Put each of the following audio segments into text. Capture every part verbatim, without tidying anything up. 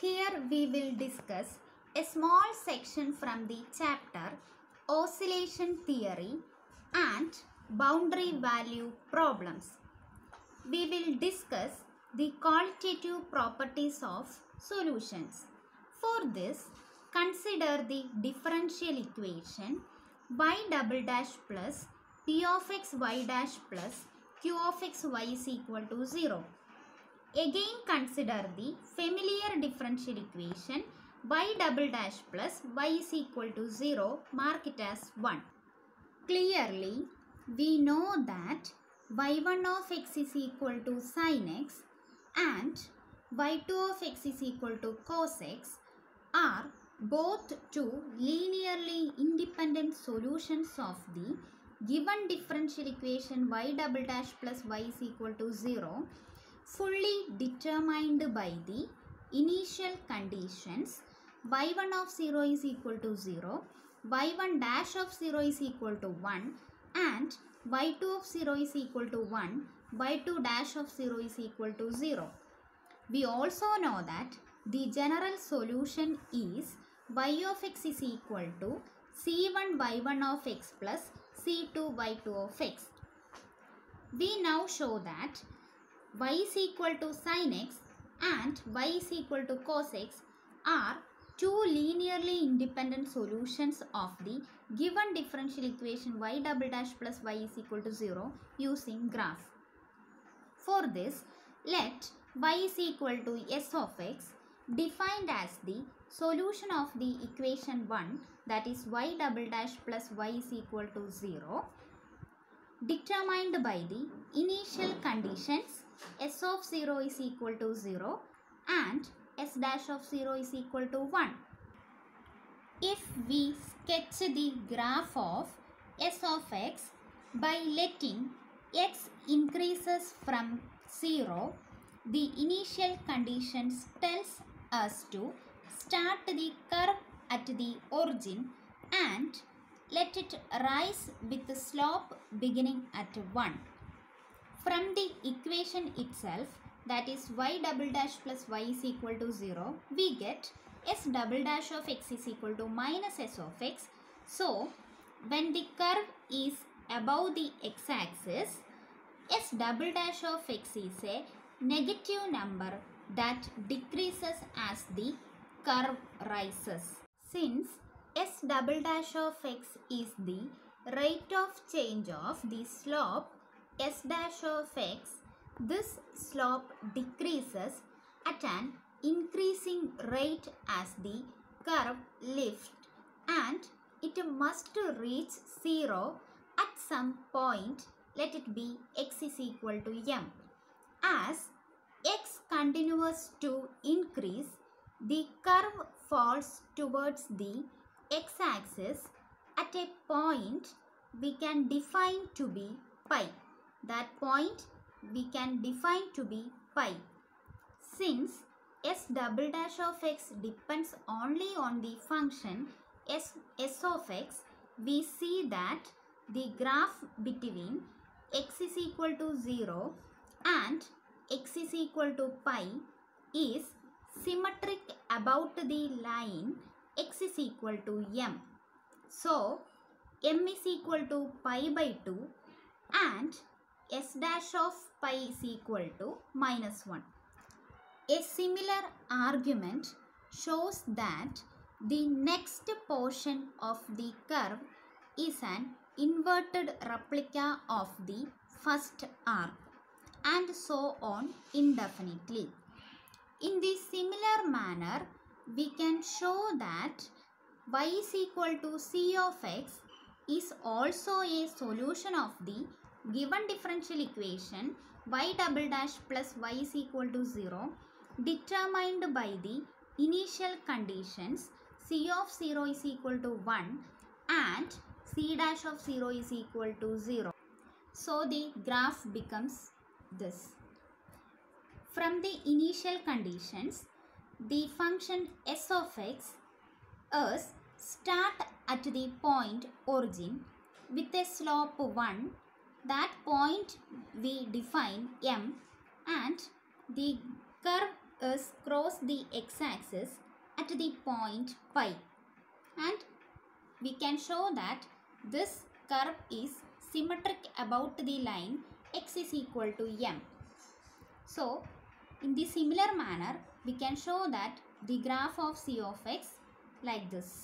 Here we will discuss a small section from the chapter Oscillation Theory and Boundary Value Problems. We will discuss the qualitative properties of solutions. For this, consider the differential equation y double dash plus p of x y dash plus q of x y is equal to zero. Again consider the familiar differential equation y double dash plus y is equal to zero, mark it as one. Clearly, we know that y one of x is equal to sin x and y two of x is equal to cos x are both two linearly independent solutions of the given differential equation y double dash plus y is equal to zero, fully determined by the initial conditions y one of zero is equal to zero, y one dash of zero is equal to one and y two of zero is equal to one, y two dash of zero is equal to zero. We also know that the general solution is y of x is equal to c one y one of x plus c two y two of x. We now show that y is equal to sin x and y is equal to cos x are two linearly independent solutions of the given differential equation y double dash plus y is equal to zero using graph. For this, let y is equal to s of x defined as the solution of the equation one, that is y double dash plus y is equal to zero, determined by the initial conditions s of zero is equal to zero and s dash of zero is equal to one. If we sketch the graph of s of x by letting x increases from zero, the initial conditions tells us to start the curve at the origin and let it rise with the slope beginning at one. From the equation itself, that is y double dash plus y is equal to zero, we get s double dash of x is equal to minus s of x. So, when the curve is above the x-axis, s double dash of x is a negative number that decreases as the curve rises. Since s double dash of x is the rate of change of the slope s dash of x, this slope decreases at an increasing rate as the curve lifts and it must reach zero at some point, let it be x is equal to m. As x continues to increase, the curve falls towards the x-axis at a point we can define to be pi. That point we can define to be pi. Since s double dash of x depends only on the function s, s of x, we see that the graph between x is equal to zero and x is equal to pi is symmetric about the line x is equal to m. So, m is equal to pi by two and s dash of pi is equal to minus one. A similar argument shows that the next portion of the curve is an inverted replica of the first arc and so on indefinitely. In the similar manner, we can show that y is equal to c of x is also a solution of the given differential equation y double dash plus y is equal to zero, determined by the initial conditions c of zero is equal to one and c dash of zero is equal to zero. So the graph becomes this. From the initial conditions, the function s of x is start at the point origin with a slope one. That point we define m and the curve is cross the x-axis at the point pi, and we can show that this curve is symmetric about the line x is equal to m. So, in the similar manner, we can show that the graph of c of x like this.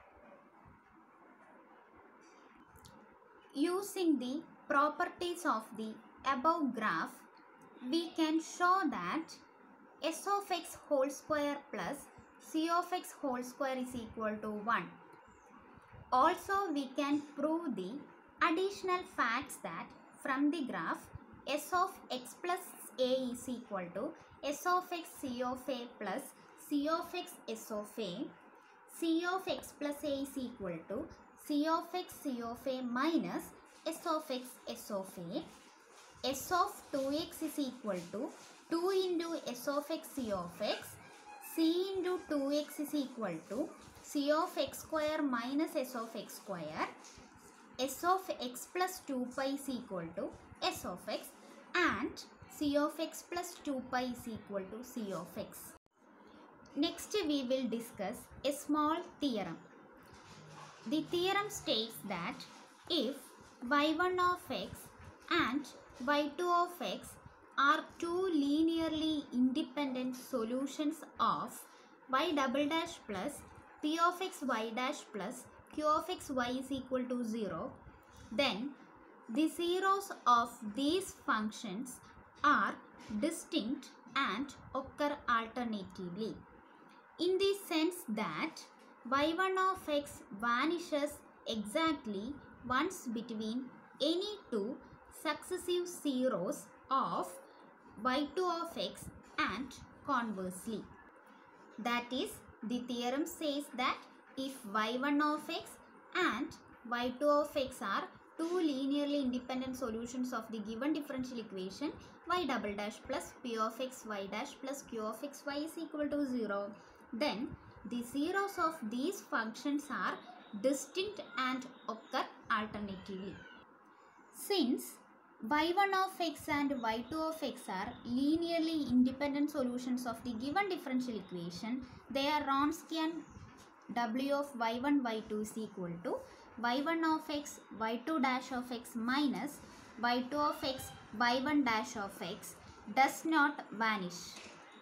Using the properties of the above graph, we can show that s of x whole square plus c of x whole square is equal to one. Also, we can prove the additional facts that from the graph s of x plus a is equal to s of x c of a plus c of x s of a, c of x plus a is equal to c of x c of a minus s of x s of a, s of two x is equal to two into s of x c of x, c into two x is equal to c of x square minus s of x square, s of x plus two pi is equal to s of x, and c of x plus two pi is equal to c of x. Next we will discuss a small theorem. The theorem states that if y one of x and y two of x are two linearly independent solutions of y double dash plus p of x y dash plus q of x y is equal to zero, then the zeros of these functions are distinct and occur alternatively, in the sense that y one of x vanishes exactly once between any two successive zeros of y two of x and conversely. That is, the theorem says that if y one of x and y two of x are two linearly independent solutions of the given differential equation y double dash plus p of x y dash plus q of x y is equal to zero, then the zeros of these functions are distinct and occur alternatively. Since y one of x and y two of x are linearly independent solutions of the given differential equation, their Wronskian w of y one y two is equal to y one of x y two dash of x minus y two of x y one dash of x does not vanish.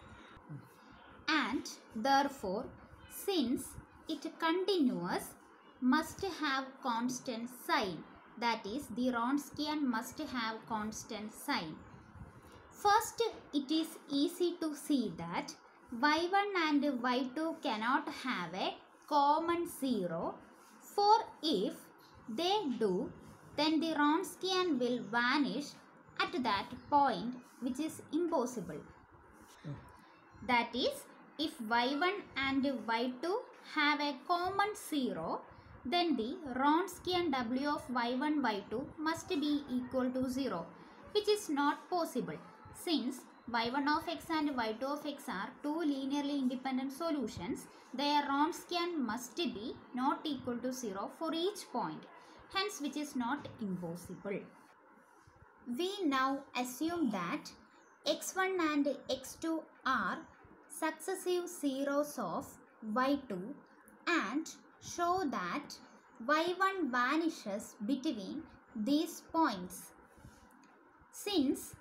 And therefore, since it continuous, must have constant sign, that is, the Wronskian must have constant sign. First, it is easy to see that y one and y two cannot have a common zero, for if they do, then the Wronskian will vanish at that point, which is impossible. That is, if y one and y two have a common zero, then the Wronskian w of y one y two must be equal to zero, which is not possible, since y one of x and y two of x are two linearly independent solutions. Their Wronskian must be not equal to zero for each point, hence which is not impossible. We now assume that x one and x two are successive zeros of y two and show that y one vanishes between these points. Since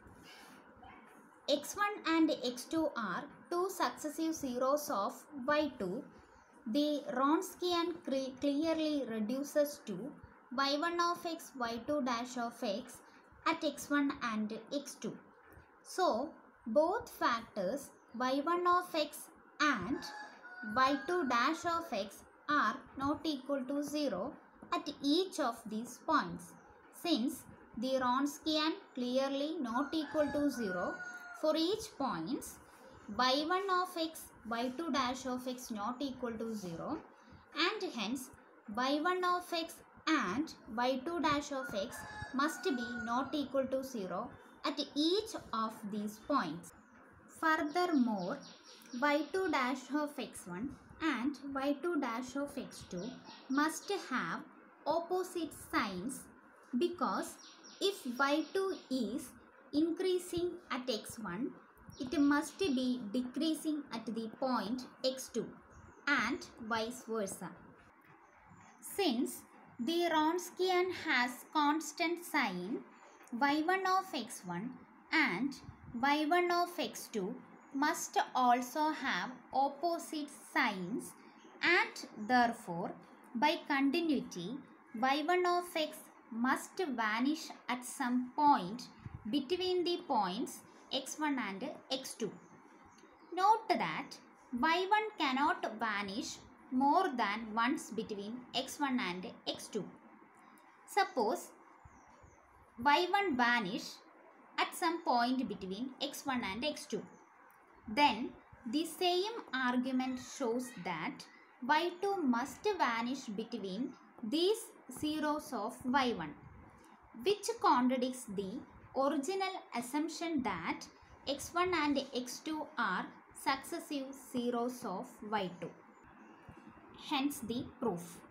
x one and x two are two successive zeros of y two, the Wronskian clearly reduces to y one of x y two dash of x at x one and x two. So, both factors y one of x and y two dash of x are not equal to zero at each of these points. Since the Wronskian clearly not equal to zero for each points, y one of x, y two dash of x not equal to zero, and hence y one of x and y two dash of x must be not equal to zero at each of these points. Furthermore, y two dash of x one and y two dash of x two must have opposite signs, because if y two is increasing at x one, it must be decreasing at the point x two and vice versa. Since the Wronskian has constant sign, y one of x one and y one of x two must also have opposite signs, and therefore by continuity y one of x must vanish at some point between the points x one and x two. Note that y one cannot vanish more than once between x one and x two. Suppose y one vanish at some point between x one and x two. Then the same argument shows that y two must vanish between these zeros of y one, which contradicts the original assumption that x one and x two are successive zeros of y two. Hence the proof.